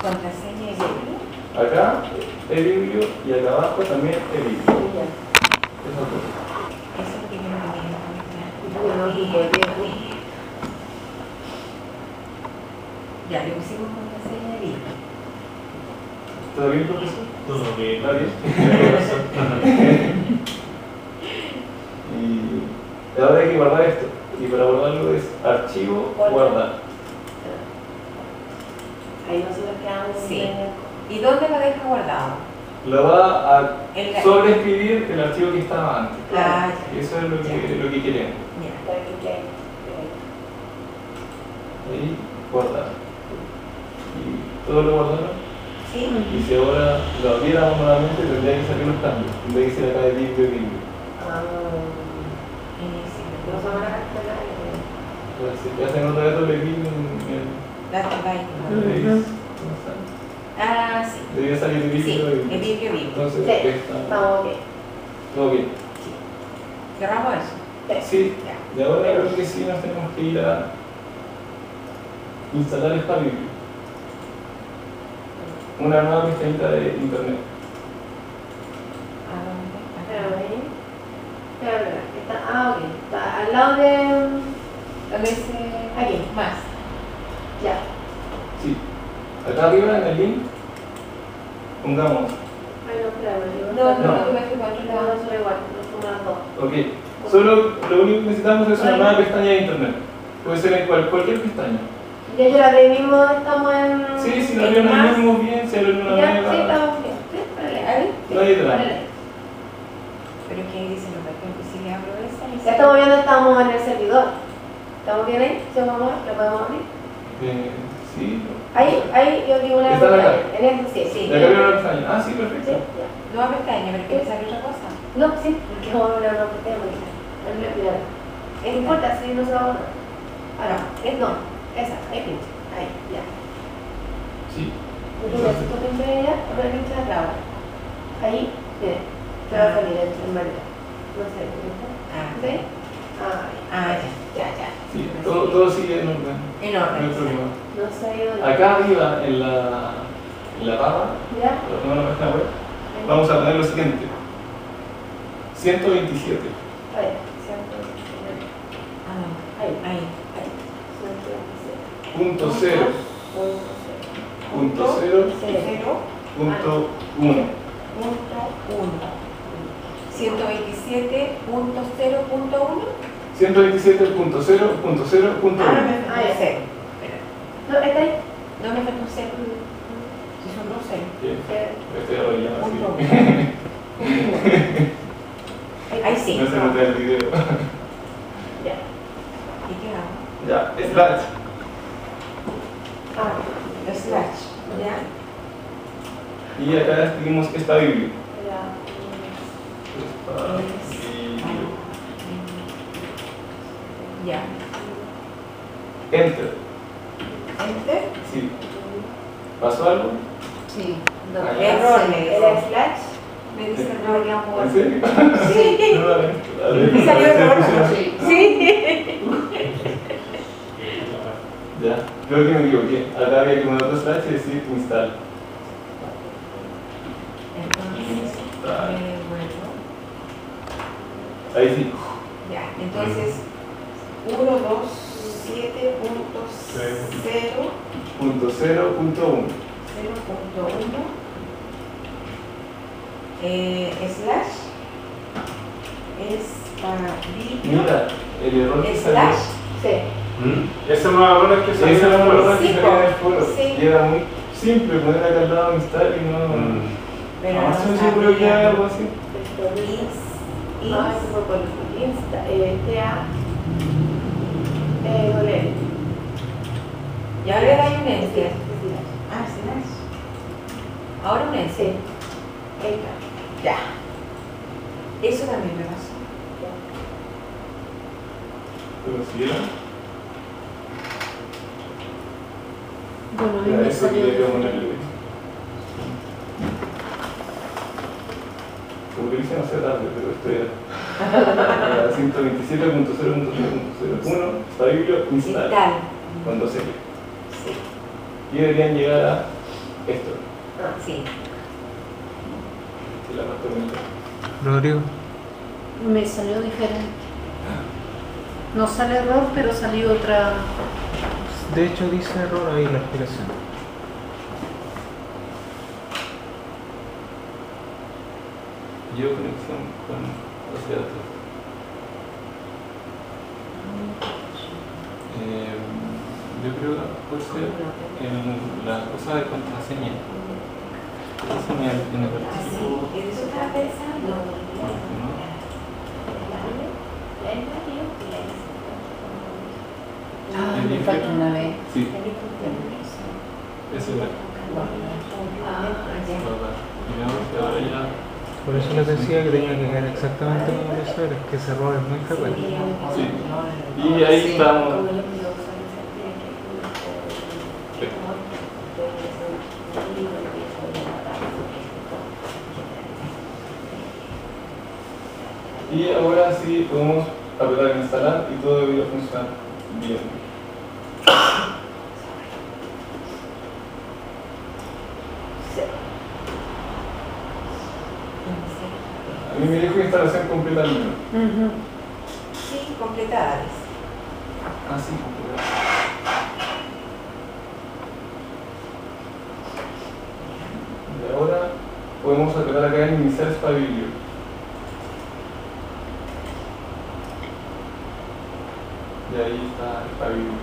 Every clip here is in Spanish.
Contraseña y biblio. Acá eBiblio y acá abajo también eBiblio. Esas dos. Eso es lo que yo no quería ya, le pusimos contraseña y biblio. ¿Todo bien, profesor? Todo bien. ¿Está bien? Y ahora hay que guardar esto. Y para guardarlo es archivo, guardar. Ahí nosotros quedamos. Sí. ¿Y dónde lo deja guardado? Lo va a En la- sobreescribir el archivo que estaba antes. Ah, Y eso es lo que queremos. ya. Ahí, guardar. Y todo lo guardaron. Sí. Y si ahora lo abriéramos nuevamente, tendría que salir los cambios. En vez de decir acá de biblio. No son una cartera. Si te hacen otra vez doble clic en La byte. el Ah, sí. debería salir de Sí, biblio. el biblio, biblio. Entonces, Sí, está estamos bien. todo bien. ¿Cerramos eso? Sí, Ya. de ahora creo que sí nos tenemos que ir a instalar esta Biblia. Una nueva pestañita de internet. ¿A dónde? Espérame ahí. Espera, está, ok. Está al lado de. ¿Dónde dice? Aquí. Más. Ya. Sí. Acá arriba en el link pongamos. Ay, no, espérame. No, tú me fui para otro No, lado. son igual. No son las dos. Ok. Solo lo único que necesitamos es una nueva pestaña de internet. Puede ser en cualquier pestaña. Ya yo la abrí mismo, estamos en. Sí, si lo abrimos más. mismo bien, si abrimos una Ya, sí, nueva. estamos bien. Sí, órale. ¿Ahí? No hay drama. Órale. Pero que ahí dice, no, por ejemplo, si le abro esa y Ya estamos viendo, estamos en el servidor. ¿Estamos bien ahí? ¿Sí, mamá? ¿Lo podemos abrir? Sí. Ahí yo digo una ¿Está acá? en este sí. Sí. Ya cambió la pestaña. Ah, sí, Sí, perfecto. ya. nueva pestaña, pero que me sale otra cosa. No, sí, porque vamos a hablar de una pestaña. Mira, no importa, si no se va a borrar. Ahora, no, esa, ahí pinche. Ahí, ya. Sí. Entonces, tú pinche de ella, ahora pinche de acá. Ahí, mire, te va a salir en verdad. No sé, Ah, ¿sí? Ah, ya. Sí, todo sigue en orden. En No hay orden. problema. no sé. Acá arriba en la barra, ¿Ya? en la página web, vamos a poner lo siguiente: 127. Ahí, Ahí. Punto cero. Punto cero. Cero. Punto uno. Punto 1. 127.0.1. 127.0.0.1. Ahora me falta Ah, ya. un cero. Espera. No, está ahí. No me falta un cero. Si son dos ceros. Bien, estoy arrollando Punto así. Ahí sí. No se nota el video. Ya. ¿Y qué hago? Ya, slash. Slash. ¿Ya? Y acá escribimos esta Biblia. Ya. Esta Biblia. Ya. Enter. Enter. Sí. ¿Pasó algo? Sí. Ah, ya. Error me El dice. slash Me dice no error. queda muy ¿En serio? Sí. No, dale. Me salió error. Sí. Sí. Ya, creo que me equivoqué. Acá había que poner otro slash y decir install. Entonces, bueno. Ahí sí. Ya, entonces 127.0.1 Punto 0.1. slash Mira, el error que salió. slash Sí. Esa nueva hora que Esa salió es la error que Sí, salió en el foro. sí. Y era muy simple poner acá al lado install y no. pero Ah, no sí, seguro que hay sabía. algo así. No, eso fue por Insta, TA, doble. Y ahora le doy un enter. Sí. Ah, slash. Ahora un enter. Sí. Ahí está. Ya. Eso también me pasó. ¿Lo consiguieron? Bueno, a mí Ya, me eso salió. quería que ponerle. Como que lo hice no sé tarde, pero esto era. 127.0.0.0.1 está Biblia install. Install. Cuando se Sí. y deberían llegar a esto. Sí. Y la parte bonita. Rodrigo. Me salió diferente. No sale error, pero salió otra. De hecho dice error ahí en la explicación. Yo conexión con los datos. Yo creo que puede ser en la cosa de contraseña. Contraseña en el archivo. Sí, eso estaba pensando. Ah, me falta una vez. Sí, eso es. Y ahora ya. Por eso les decía que tenía que quedar exactamente como eso era, que ese error es muy frecuente. Sí. Y ahí estamos. Y ahora sí podemos apretar instalar y todo debería funcionar bien. A mí me dijo instalación completa al menos. Sí, completadas. Ah, sí, completa. Y ahora podemos apretar acá en iniciar Spabilio. Y ahí está Spabilio.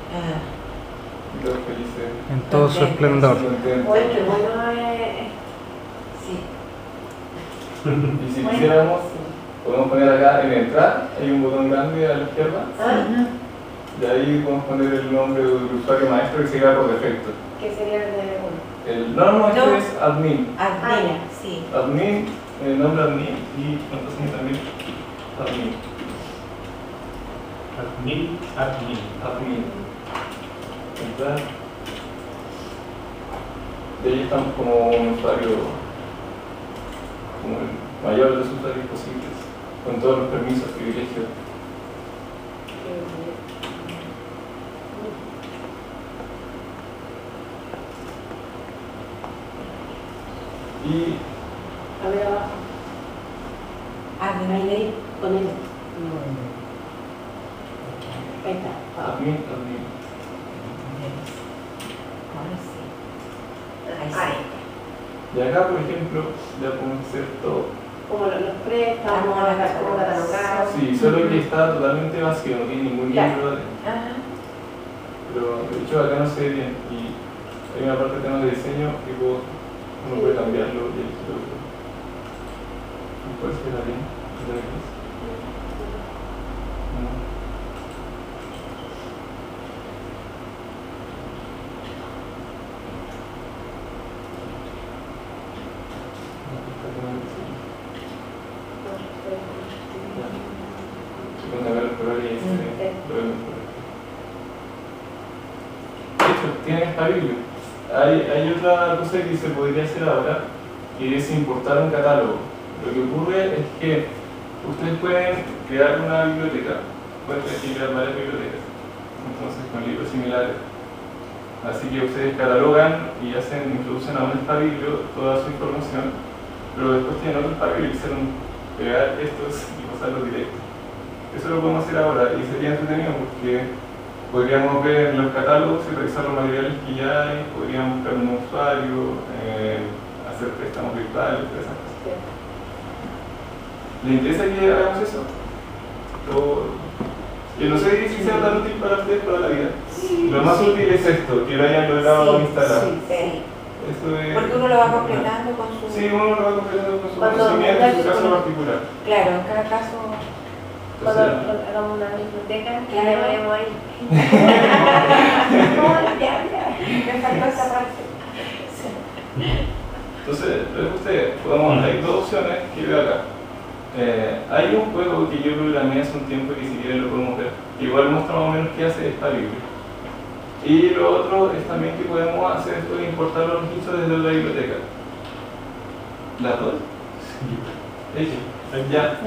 Y todos felices. En todo su esplendor. Contentos. Oye, qué bueno Sí. Y si quisiéramos, podemos poner acá en entrar, hay un botón grande a la izquierda. Y ahí podemos poner el nombre del usuario maestro que se lleva por defecto. ¿Qué sería el de uno? No, este No. es admin. Admin, sí. Admin, nombre admin y contraseña también admin. Admin. Entrar. Y ahí estamos como un usuario, como el mayor de los usuarios posibles, con todos los permisos, privilegios. Y A ver abajo. Admin. Ahí, con él. Ahí está. admin. Ahora sí. Ahí Ahí. Y acá, por ejemplo, ya podemos hacer todo. Como los préstamos, como catalogar. Sí, solo que está totalmente vacío, no tiene ningún Claro. libro. Ajá. Pero de hecho acá no se ve bien. Y hay una parte de tema de diseño que uno puede cambiarlo y elegirlo. ¿Cuál será bien? ¿Lo ves? No. Con cambiar los colores y lo vemos por aquí. De hecho, tienen Spabilio. Hay otra cosa que se podría hacer ahora, que es importar un catálogo. Lo que ocurre es que ustedes pueden crear una biblioteca, pueden crear varias bibliotecas, entonces con libros similares. Así que ustedes catalogan y introducen a un Spabilio toda su información, pero después tienen otro Spabilio y quisieron pegar estos y pasarlos directo. Eso lo podemos hacer ahora y sería entretenido porque podríamos ver los catálogos y revisar los materiales que ya hay, podríamos buscar un nuevo usuario, hacer préstamos virtuales, todas esas cosas. ¿Les interesa que hagamos eso? Yo no sé si sea tan útil para ustedes toda la vida. Lo más útil es esto, que lo hayan logrado instalar. Sí. Esto es... Porque uno lo va completando con su... Sí, uno lo va completando con su Cuando conocimiento en su caso cuando- particular. Claro, en cada caso... Cuando Entonces, hagamos una biblioteca, que Claro. le veremos ahí. Me faltó esa parte. entonces, lo que ustedes, hay dos opciones que veo acá. Hay un juego que yo programé hace un tiempo y si quieren lo podemos ver. Igual muestra más o menos qué hace esta Biblia. Y lo otro es también que podemos hacer esto de importar los registros desde la biblioteca. ¿Las dos? Sí. Ya.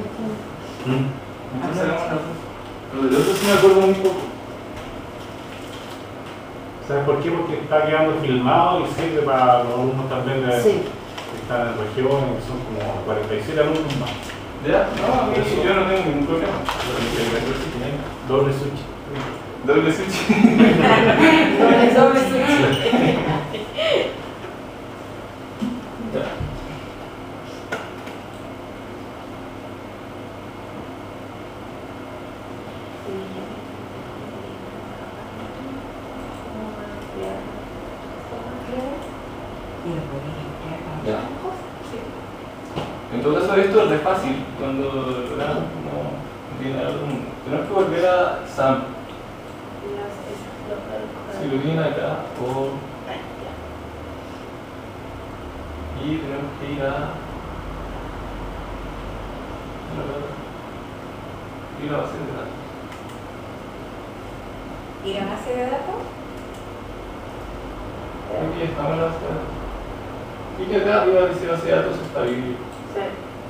Entonces hagamos las dos. Pero del otro sí me acuerdo muy poco. ¿Sabes por qué? Porque está quedando filmado y sirve para los alumnos también de, Sí. que están en regiones, que son como 47 alumnos más. ¿Ya? No, a mí yo no tengo ningún problema. Doble sushi. Doble sushi. Doble sushi. Ya. Y lo puedes limpiar. Ya. En todo caso, esto es re fácil. Cuando no tiene algún. Tenemos que volver a SAM. Si lo viene acá, y tenemos que ir a. Ir a base de datos. ¿Y la base de datos? Aquí estamos en la base de datos. Y que acá arriba dice base de datos estable. Sí.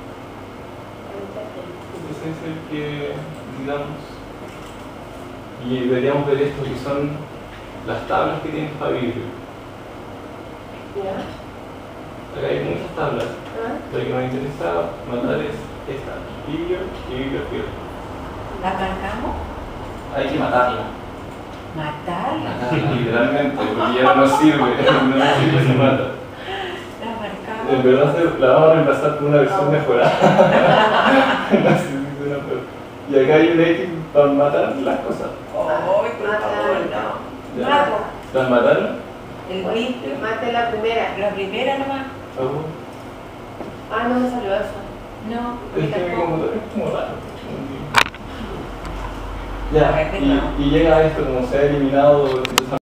Ese es el que, digamos, y deberíamos ver esto que son las tablas que tiene Stability. ¿Ya? Acá hay muchas tablas. ¿Ah? Lo que nos interesa matar es esta, Figure y Bibliofilm. ¿La marcamos? Hay que matarla. ¿Matarla? Literalmente, porque ya no nos sirve, no nos sirve, se mata. ¿La marcamos? En verdad la vamos a reemplazar por una versión mejorada. No sé si suena peor. Y acá hay un X para matar las cosas. ¡Oh, por favor, no! Ya. Mato. ¿Las mataron? El vídeo. Mate la primera. La primera nomás. Ah, no me salió eso. No, Es que mi tampoco. computador es como raro. Ya, y llega esto como se ha eliminado